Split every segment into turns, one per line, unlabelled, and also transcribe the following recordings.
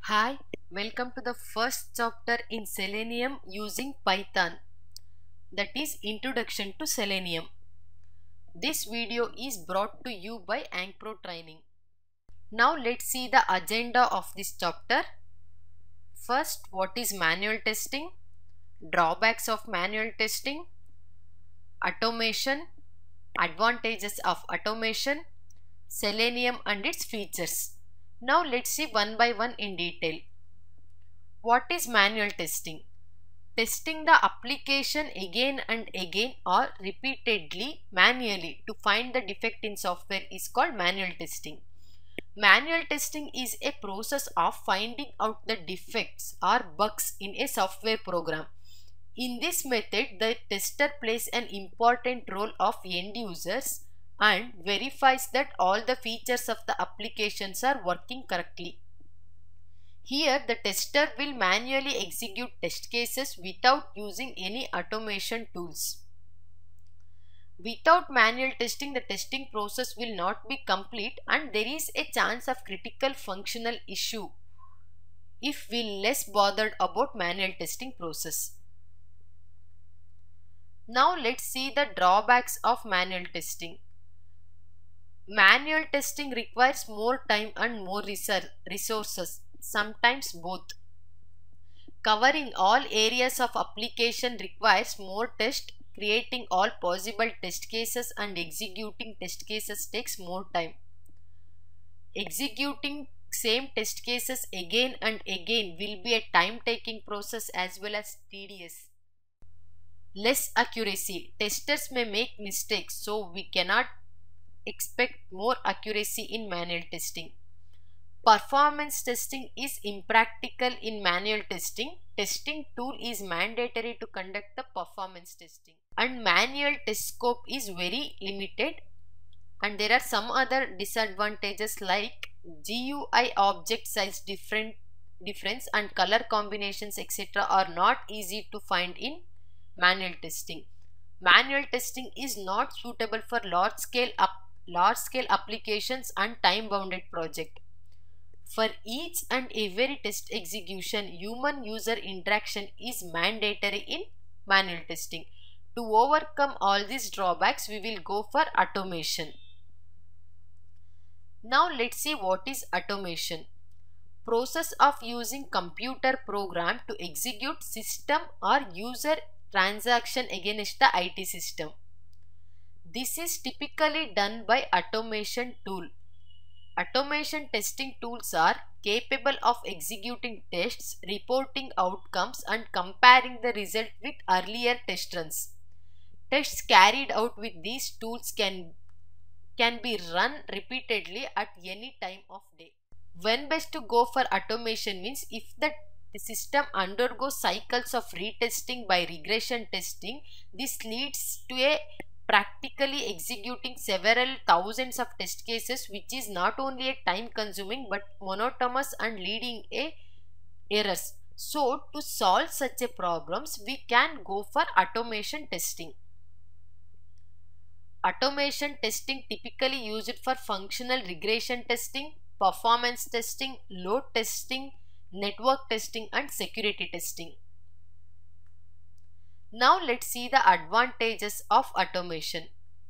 Hi, welcome to the first chapter in Selenium using Python, that is Introduction to Selenium. This video is brought to you by Ankpro training. Now let's see the agenda of this chapter. First, what is manual testing, drawbacks of manual testing, automation, advantages of automation, Selenium and its features. Now let's see one by one in detail. What is manual testing? Testing the application again and again or repeatedly manually to find the defect in software is called manual testing. Manual testing is a process of finding out the defects or bugs in a software program. In this method, the tester plays an important role of end users and verifies that all the features of the applications are working correctly. Here, the tester will manually execute test cases without using any automation tools. Without manual testing, the testing process will not be complete and there is a chance of critical functional issue if we are less bothered about manual testing process. Now let's see the drawbacks of manual testing. Manual testing requires more time and more resources, sometimes both. Covering all areas of application requires more tests. Creating all possible test cases and executing test cases takes more time. Executing same test cases again and again will be a time-taking process as well as tedious. Less accuracy. Testers may make mistakes, so we cannot expect more accuracy in manual testing. Performance testing is impractical in manual testing. Testing tool is mandatory to conduct the performance testing. And manual test scope is very limited. And there are some other disadvantages like GUI object size difference and color combinations etc. are not easy to find in manual testing. Manual testing is not suitable for large scale applications and time-bounded project. For each and every test execution, human user interaction is mandatory in manual testing. To overcome all these drawbacks, we will go for automation. Now let's see what is automation. Process of using computer program to execute system or user transaction against the IT system. This is typically done by automation tool. Automation testing tools are capable of executing tests, reporting outcomes and comparing the result with earlier test runs. Tests carried out with these tools can be run repeatedly at any time of day. When best to go for automation means if the system undergoes cycles of retesting by regression testing, this leads to a practically executing several thousands of test cases, which is not only a time consuming but monotonous and leading a errors. So to solve such a problems, we can go for automation testing. Automation testing typically used for functional regression testing, performance testing, load testing, network testing and security testing. Now let's see the advantages of automation.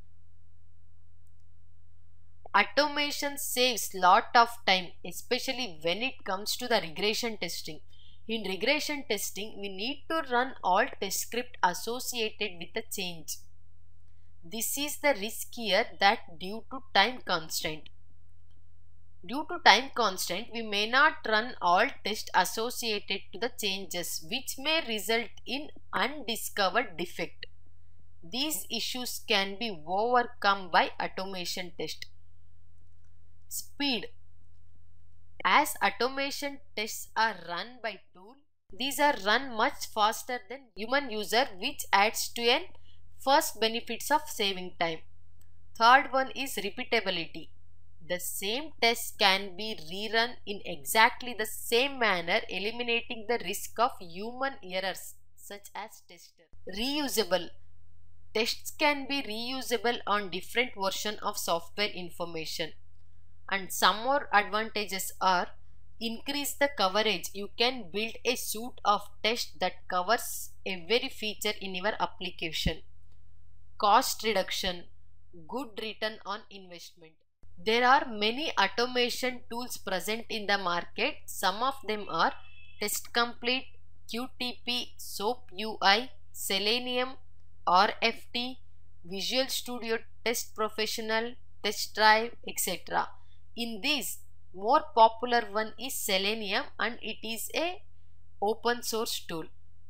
Automation saves lot of time, especially when it comes to the regression testing. In regression testing, we need to run all test script associated with the change. This is the risk here that due to time constraint. Due to time constraint, we may not run all tests associated to the changes, which may result in undiscovered defect. These issues can be overcome by automation test. Speed. As automation tests are run by tool, these are run much faster than human user, which adds to an first benefits of saving time. Third one is repeatability. The same test can be rerun in exactly the same manner, eliminating the risk of human errors such as tester. Reusable. Tests can be reusable on different versions of software information. And some more advantages are increase the coverage, you can build a suite of tests that covers every feature in your application. Cost reduction, good return on investment. There are many automation tools present in the market. Some of them are Test Complete, QTP, SOAP UI, Selenium, RFT, Visual Studio Test Professional, Test Drive, etc. In these, more popular one is Selenium, and it is a open source tool.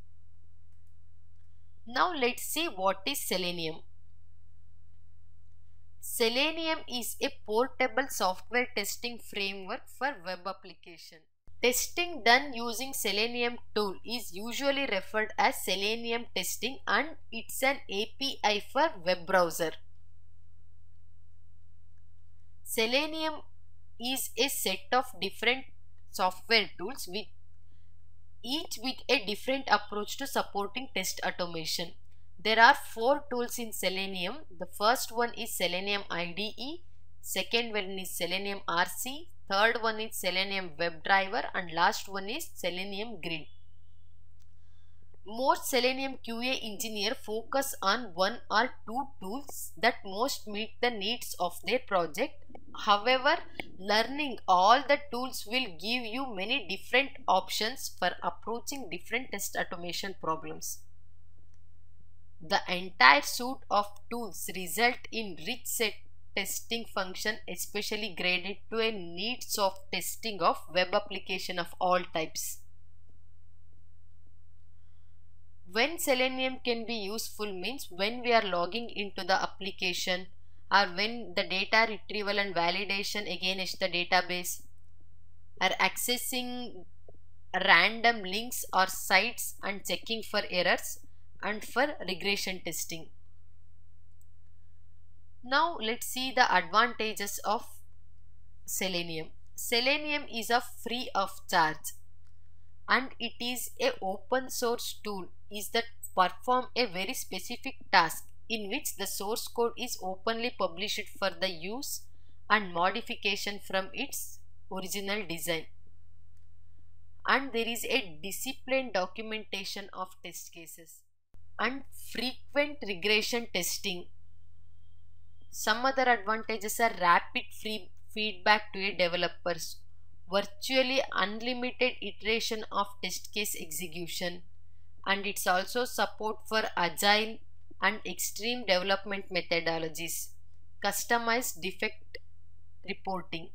Now let's see what is Selenium. Selenium is a portable software testing framework for web application. Testing done using Selenium tool is usually referred as Selenium testing, and it's an API for web browser. Selenium is a set of different software tools with each with a different approach to supporting test automation. There are 4 tools in Selenium. The first one is Selenium IDE, second one is Selenium RC, third one is Selenium WebDriver, and last one is Selenium Grid. Most Selenium QA engineers focus on 1 or 2 tools that most meet the needs of their project. However, learning all the tools will give you many different options for approaching different test automation problems. The entire suite of tools result in rich set testing function, especially graded to a needs of testing of web application of all types. When Selenium can be useful means when we are logging into the application, or when the data retrieval and validation against the database, or accessing random links or sites and checking for errors, and for regression testing. Now let's see the advantages of Selenium. Selenium is free of charge, and it is a open source tool is that perform a very specific task in which the source code is openly published for the use and modification from its original design, and there is a disciplined documentation of test cases and frequent regression testing. Some other advantages are rapid feedback to developers, virtually unlimited iteration of test case execution, and it's also support for agile and extreme development methodologies, customized defect reporting.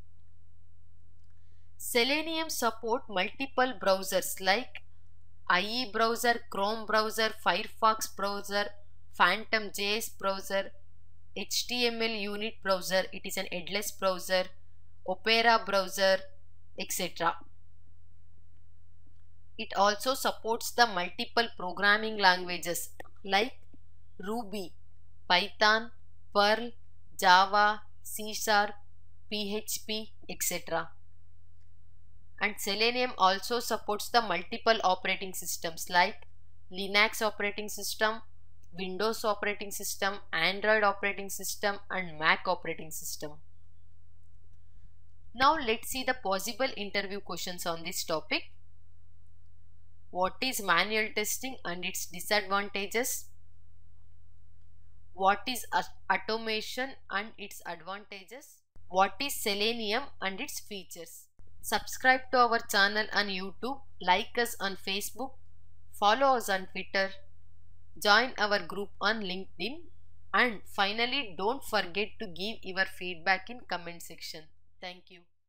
Selenium support multiple browsers like IE browser, Chrome browser, Firefox browser, Phantom JS browser, HTML unit browser, it is an headless browser, Opera browser, etc. It also supports the multiple programming languages like Ruby, Python, Perl, Java, C#, PHP, etc. And Selenium also supports the multiple operating systems like Linux operating system, Windows operating system, Android operating system, and Mac operating system. Now let's see the possible interview questions on this topic. What is manual testing and its disadvantages? What is automation and its advantages? What is Selenium and its features? Subscribe to our channel on YouTube, like us on Facebook, follow us on Twitter, join our group on LinkedIn, and finally don't forget to give your feedback in comment section. Thank you.